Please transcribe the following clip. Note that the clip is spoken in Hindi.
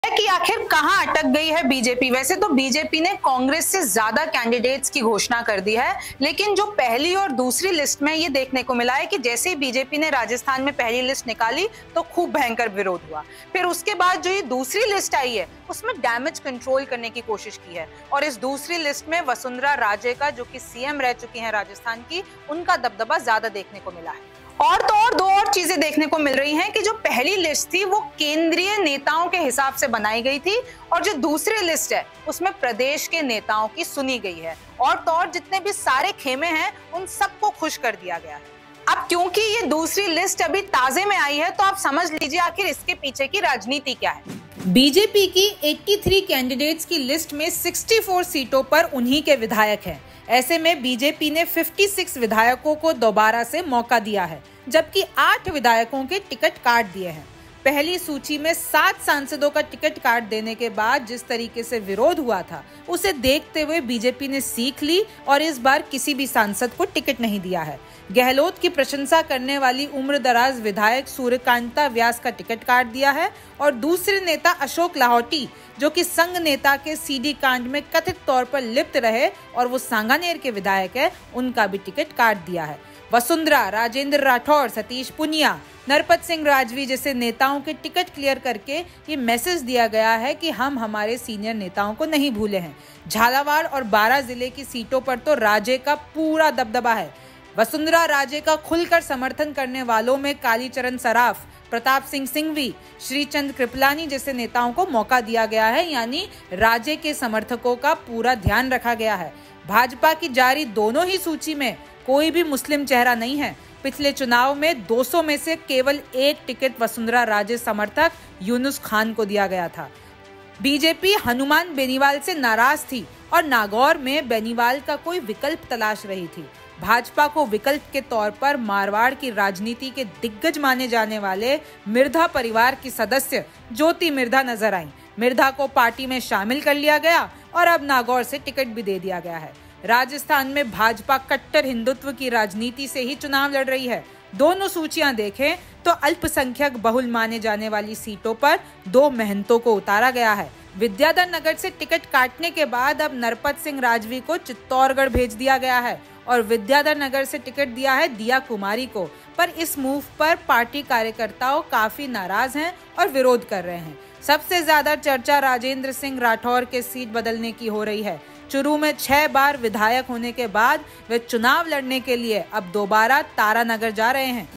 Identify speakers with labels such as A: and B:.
A: कि आखिर कहां अटक गई है बीजेपी। वैसे तो बीजेपी ने कांग्रेस से ज्यादा कैंडिडेट्स की घोषणा कर दी है, लेकिन जो पहली और दूसरी लिस्ट में ये देखने को मिला है कि जैसे ही बीजेपी ने राजस्थान में पहली लिस्ट निकाली तो खूब भयंकर विरोध हुआ। फिर उसके बाद जो ये दूसरी लिस्ट आई है उसमें डैमेज कंट्रोल करने की कोशिश की है और इस दूसरी लिस्ट में वसुंधरा राजे का, जो कि सीएम रह चुकी हैं राजस्थान की, उनका दबदबा ज्यादा देखने को मिला है। और तो और दो और चीजें देखने को मिल रही हैं कि जो पहली लिस्ट थी वो केंद्रीय नेताओं के हिसाब से बनाई गई थी और जो दूसरी लिस्ट है उसमें प्रदेश के नेताओं की सुनी गई है। और तो और जितने भी सारे खेमे हैं उन सबको खुश कर दिया गया है। अब क्योंकि ये दूसरी लिस्ट अभी ताजे में आई है तो आप समझ लीजिए आखिर इसके पीछे की राजनीति क्या है।
B: बीजेपी की 83 कैंडिडेट्स की लिस्ट में 64 सीटों पर उन्हीं के विधायक हैं। ऐसे में बीजेपी ने 56 विधायकों को दोबारा से मौका दिया है, जबकि 8 विधायकों के टिकट काट दिए हैं। पहली सूची में 7 सांसदों का टिकट काट देने के बाद जिस तरीके से विरोध हुआ था, उसे देखते हुए बीजेपी ने सीख ली और इस बार किसी भी सांसद को टिकट नहीं दिया है। गहलोत की प्रशंसा करने वाली उम्रदराज विधायक सूर्यकांता व्यास का टिकट काट दिया है और दूसरे नेता अशोक लाहौटी, जो कि संघ नेता के सीडी कांड में कथित तौर पर लिप्त रहे और वो सांगानेर के विधायक है, उनका भी टिकट काट दिया है। वसुंधरा, राजेंद्र राठौर, सतीश पुनिया, नरपत सिंह राजवी जैसे नेताओं के टिकट क्लियर करके ये मैसेज दिया गया है कि हम हमारे सीनियर नेताओं को नहीं भूले हैं। झालावाड़ और बारां जिले की सीटों पर तो राजे का पूरा दबदबा है। वसुंधरा राजे का खुलकर समर्थन करने वालों में कालीचरण सराफ, प्रताप सिंह सिंघवी, श्रीचंद कृपलानी जैसे नेताओं को मौका दिया गया है, यानी राजे के समर्थकों का पूरा ध्यान रखा गया है। भाजपा की जारी दोनों ही सूची में कोई भी मुस्लिम चेहरा नहीं है। पिछले चुनाव में 200 में से केवल 1 टिकट वसुंधरा राजे समर्थक यूनुस खान को दिया गया था। बीजेपी हनुमान बेनीवाल से नाराज थी और नागौर में बेनीवाल का कोई विकल्प तलाश रही थी। भाजपा को विकल्प के तौर पर मारवाड़ की राजनीति के दिग्गज माने जाने वाले मिर्धा परिवार की सदस्य ज्योति मिर्धा नजर आई। मिर्धा को पार्टी में शामिल कर लिया गया और अब नागौर से टिकट भी दे दिया गया है। राजस्थान में भाजपा कट्टर हिंदुत्व की राजनीति से ही चुनाव लड़ रही है। दोनों सूचियां देखें तो अल्पसंख्यक बहुल माने जाने वाली सीटों पर 2 महंतों को उतारा गया है। विद्याधर नगर से टिकट काटने के बाद अब नरपत सिंह राजवी को चित्तौड़गढ़ भेज दिया गया है और विद्याधर नगर से टिकट दिया है दिया कुमारी को। पर इस मूव पर पार्टी कार्यकर्ताओं काफी नाराज हैं और विरोध कर रहे हैं। सबसे ज्यादा चर्चा राजेंद्र सिंह राठौर के सीट बदलने की हो रही है। चुरू में 6 बार विधायक होने के बाद वे चुनाव लड़ने के लिए अब दोबारा तारानगर जा रहे हैं।